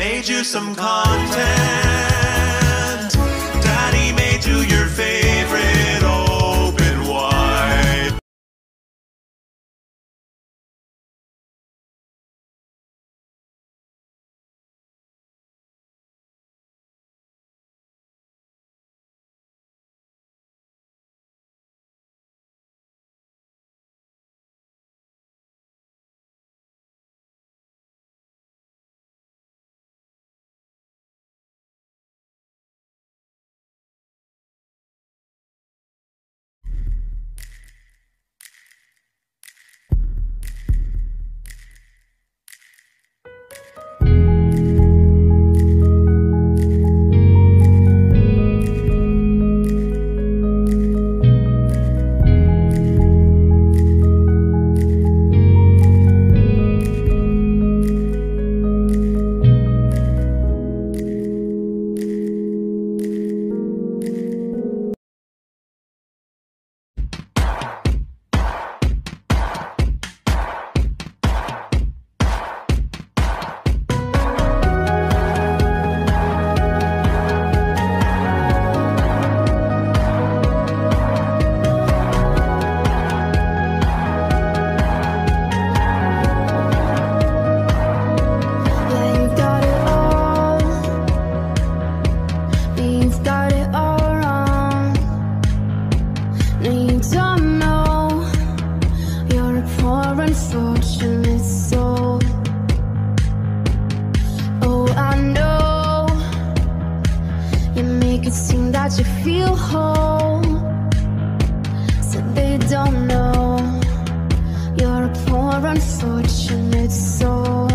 made you some content. Daddy made you your favorite open wide. You feel whole, so they don't know you're a poor unfortunate soul.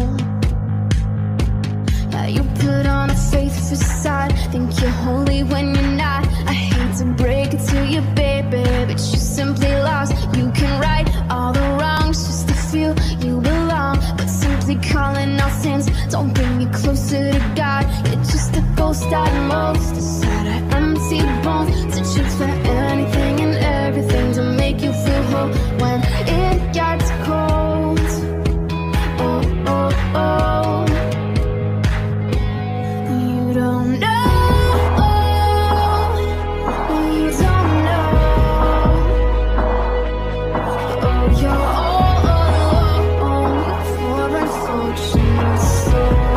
Yeah, you put on a faith facade, think you're holy when you're not. I hate to break it to you, baby, but you simply lost. You can right all the wrongs just to feel you belong, but simply calling out sins don't bring you closer to God. You're just a ghost at most, inside an empty bones, searching for anything and everything to make you feel whole when it gets cold. Oh, oh, oh. You don't know, you don't know. Oh, you're all alone for unfortunate soul.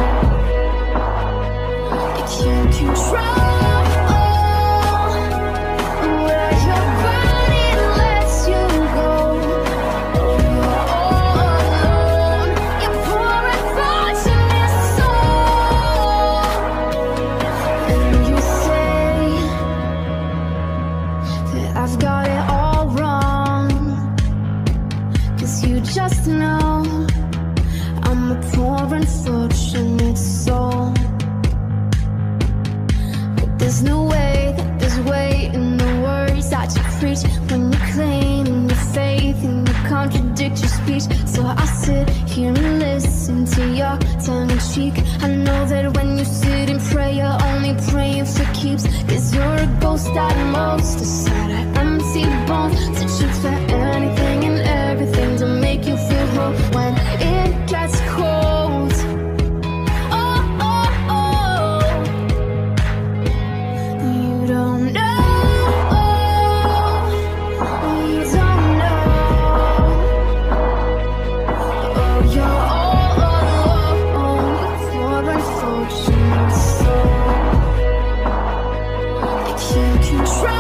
You can't control just know I'm a poor unfortunate soul. But there's no way that there's weight in the words that you preach when you claim in your faith and you contradict your speech. So I sit here and listen to your tongue in cheek. I know that when you sit and pray, you're only praying for keeps, 'cause you're a ghost at most, inside an empty bones, searching for anything and everything to make you feel whole when it gets cold. Oh, oh, oh. You don't know, you don't know. Oh, you're all alone for unfortunate soul. I can't control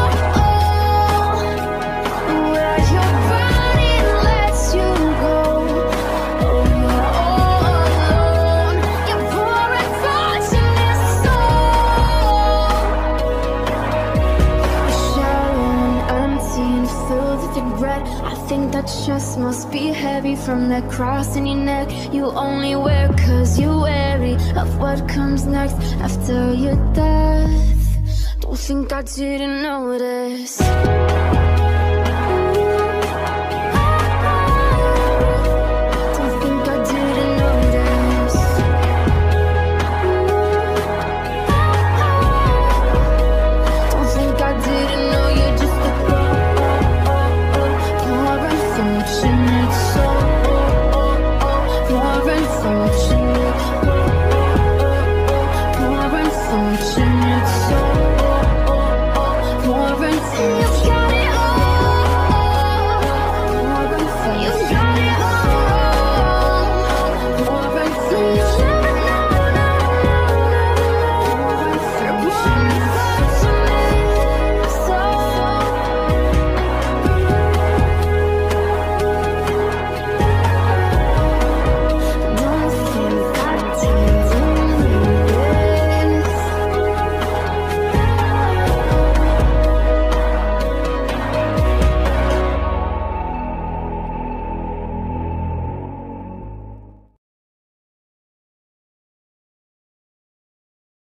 just must be heavy from that cross in your neck you only wear 'cause you're wary of what comes next after your death. Don't think I didn't notice.